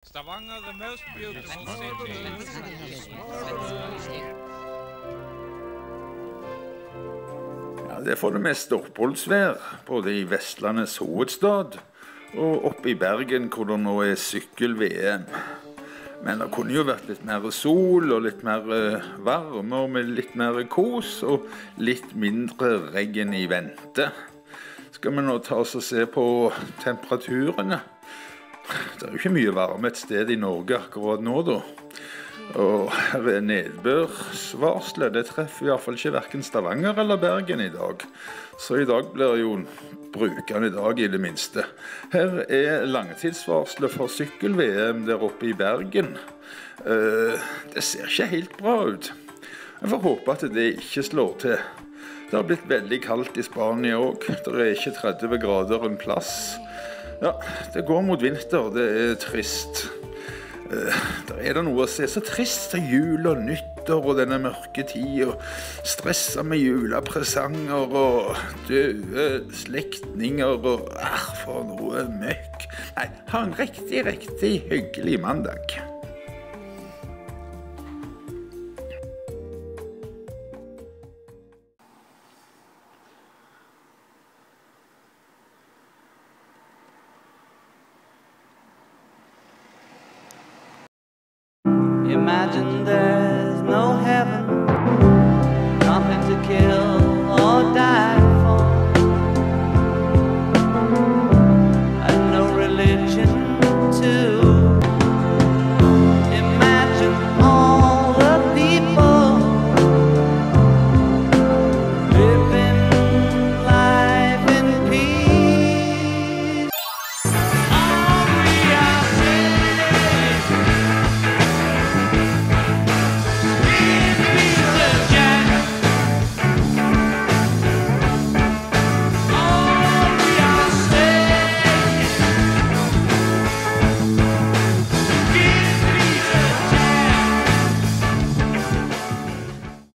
Stavanger, the most beautiful city. Ja, det er for det meste oppholdsvær, både i Vestlandets hovedstad og oppe i Bergen, hvor det nå er sykkel-VM. Men det kunne jo vært litt mer sol og litt mer varme og med litt mer kos og litt mindre regn i vente. Skal vi nå ta oss og se på temperaturene? Det er jo ikke mye varme et sted i Norge akkurat nå da. Og her er nedbørsvarslet. Det treffer i hvert fall ikke hverken Stavanger eller Bergen i dag. Så i dag blir jo en brukende dag i det minste. Her er langtidsvarslet for sykkel-VM der oppe i Bergen. Det ser ikke helt bra ut. Jeg får håpe at det ikke slår til. Det har blitt veldig kaldt i Spania også. Det er ikke 30 grader en plass. Ja, det går mot vinter. Det er trist. Der er det noe å se. Så trist til jul og nyttår og denne mørke tid, og stressa med julepresanger og døde slektninger og for noe møkk. Nei, ha en riktig hyggelig mandag. Imagine there's